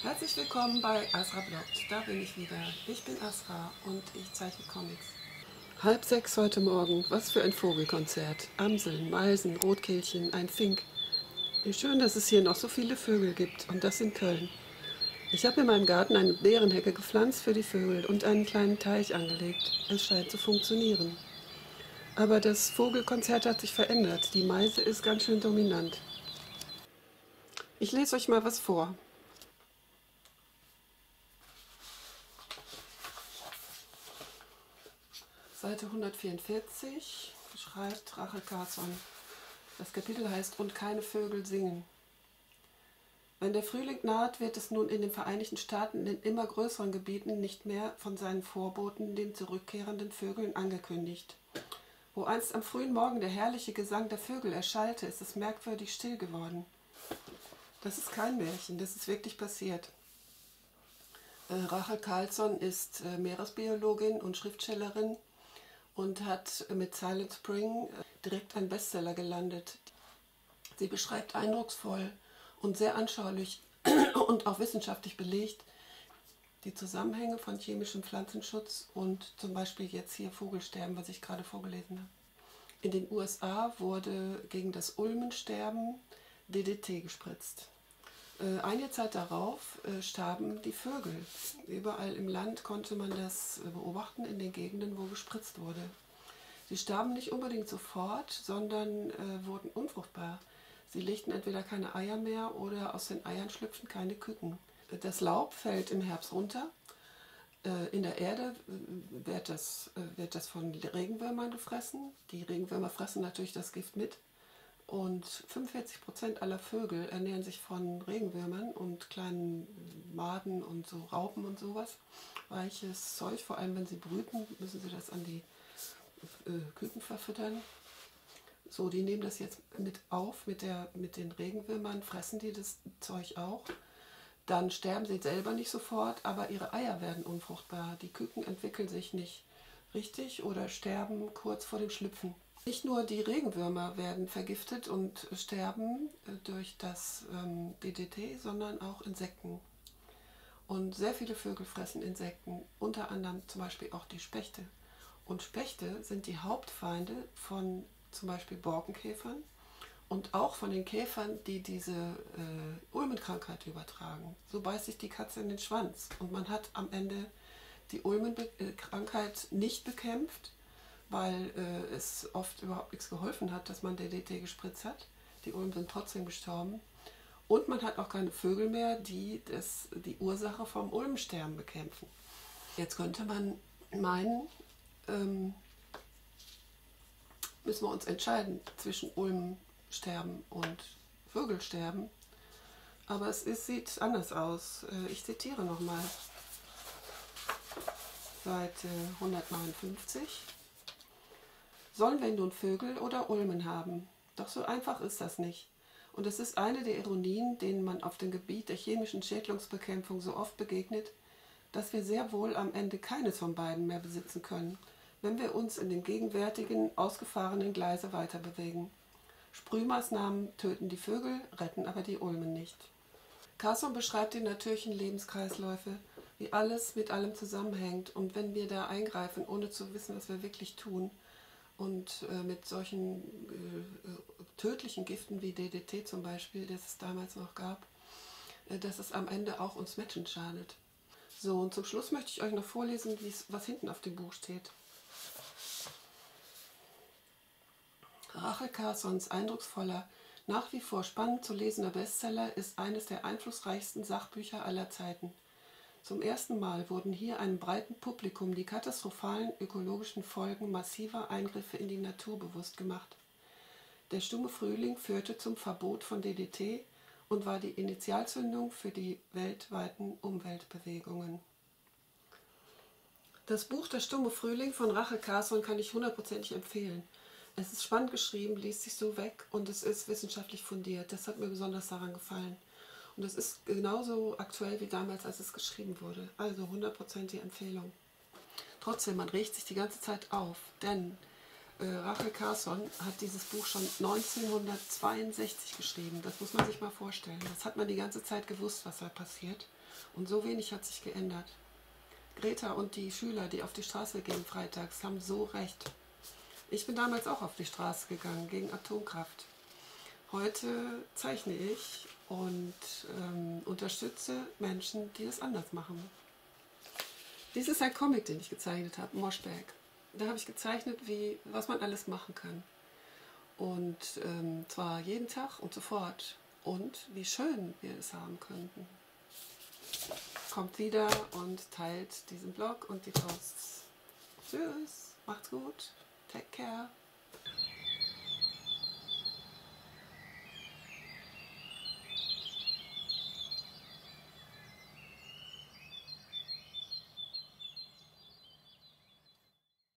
Herzlich willkommen bei Asra Bloggt. Da bin ich wieder. Ich bin Asra und ich zeichne Comics. 5:30 heute Morgen. Was für ein Vogelkonzert. Amseln, Meisen, Rotkehlchen, ein Fink. Wie schön, dass es hier noch so viele Vögel gibt. Und das in Köln. Ich habe in meinem Garten eine Beerenhecke gepflanzt für die Vögel und einen kleinen Teich angelegt. Es scheint zu funktionieren. Aber das Vogelkonzert hat sich verändert. Die Meise ist ganz schön dominant. Ich lese euch mal was vor. Seite 144 schreibt Rachel Carson. Das Kapitel heißt Und keine Vögel singen. Wenn der Frühling naht, wird es nun in den Vereinigten Staaten in immer größeren Gebieten nicht mehr von seinen Vorboten, den zurückkehrenden Vögeln, angekündigt. Wo einst am frühen Morgen der herrliche Gesang der Vögel erschallte, ist es merkwürdig still geworden. Das ist kein Märchen, das ist wirklich passiert. Rachel Carson ist Meeresbiologin und Schriftstellerin und hat mit Silent Spring direkt einen Bestseller gelandet. Sie beschreibt eindrucksvoll und sehr anschaulich und auch wissenschaftlich belegt die Zusammenhänge von chemischem Pflanzenschutz und zum Beispiel jetzt hier Vogelsterben, was ich gerade vorgelesen habe. In den USA wurde gegen das Ulmensterben DDT gespritzt. Einige Zeit darauf starben die Vögel. Überall im Land konnte man das beobachten, in den Gegenden, wo gespritzt wurde. Sie starben nicht unbedingt sofort, sondern wurden unfruchtbar. Sie legten entweder keine Eier mehr oder aus den Eiern schlüpften keine Küken. Das Laub fällt im Herbst runter. In der Erde wird das von Regenwürmern gefressen. Die Regenwürmer fressen natürlich das Gift mit. Und 45% aller Vögel ernähren sich von Regenwürmern und kleinen Maden und so Raupen und sowas. Weiches Zeug, vor allem wenn sie brüten, müssen sie das an die Küken verfüttern. So, die nehmen das jetzt mit auf, mit den Regenwürmern, fressen die das Zeug auch. Dann sterben sie selber nicht sofort, aber ihre Eier werden unfruchtbar. Die Küken entwickeln sich nicht richtig oder sterben kurz vor dem Schlüpfen. Nicht nur die Regenwürmer werden vergiftet und sterben durch das DDT, sondern auch Insekten. Und sehr viele Vögel fressen Insekten, unter anderem zum Beispiel auch die Spechte. Und Spechte sind die Hauptfeinde von zum Beispiel Borkenkäfern und auch von den Käfern, die diese Ulmenkrankheit übertragen. So beißt sich die Katze in den Schwanz und man hat am Ende die Ulmenkrankheit nicht bekämpft, weil es oft überhaupt nichts geholfen hat, dass man DDT gespritzt hat. Die Ulmen sind trotzdem gestorben. Und man hat auch keine Vögel mehr, die die Ursache vom Ulmensterben bekämpfen. Jetzt könnte man meinen, müssen wir uns entscheiden zwischen Ulmensterben und Vögelsterben. Aber sieht anders aus. Ich zitiere nochmal. Seite 159. Sollen wir nun Vögel oder Ulmen haben? Doch so einfach ist das nicht. Und es ist eine der Ironien, denen man auf dem Gebiet der chemischen Schädlingsbekämpfung so oft begegnet, dass wir sehr wohl am Ende keines von beiden mehr besitzen können, wenn wir uns in dem gegenwärtigen, ausgefahrenen Gleise weiter bewegen. Sprühmaßnahmen töten die Vögel, retten aber die Ulmen nicht. Carson beschreibt die natürlichen Lebenskreisläufe, wie alles mit allem zusammenhängt, und wenn wir da eingreifen, ohne zu wissen, was wir wirklich tun, und mit solchen tödlichen Giften wie DDT zum Beispiel, das es damals noch gab, dass es am Ende auch uns Menschen schadet. So, und zum Schluss möchte ich euch noch vorlesen, was hinten auf dem Buch steht. Rachel Carsons eindrucksvoller, nach wie vor spannend zu lesender Bestseller ist eines der einflussreichsten Sachbücher aller Zeiten. Zum ersten Mal wurden hier einem breiten Publikum die katastrophalen ökologischen Folgen massiver Eingriffe in die Natur bewusst gemacht. Der stumme Frühling führte zum Verbot von DDT und war die Initialzündung für die weltweiten Umweltbewegungen. Das Buch Der stumme Frühling von Rachel Carson kann ich hundertprozentig empfehlen. Es ist spannend geschrieben, liest sich so weg und es ist wissenschaftlich fundiert. Das hat mir besonders daran gefallen. Und es ist genauso aktuell wie damals, als es geschrieben wurde. Also 100% Empfehlung. Trotzdem, man regt sich die ganze Zeit auf, denn Rachel Carson hat dieses Buch schon 1962 geschrieben. Das muss man sich mal vorstellen. Das hat man die ganze Zeit gewusst, was da passiert. Und so wenig hat sich geändert. Greta und die Schüler, die auf die Straße gehen freitags, haben so recht. Ich bin damals auch auf die Straße gegangen gegen Atomkraft. Heute zeichne ich und unterstütze Menschen, die es anders machen. Dies ist ein Comic, den ich gezeichnet habe, Moschberg. Da habe ich gezeichnet, was man alles machen kann. Und zwar jeden Tag und sofort. Und wie schön wir es haben könnten. Kommt wieder und teilt diesen Blog und die Posts. Tschüss, macht's gut, take care.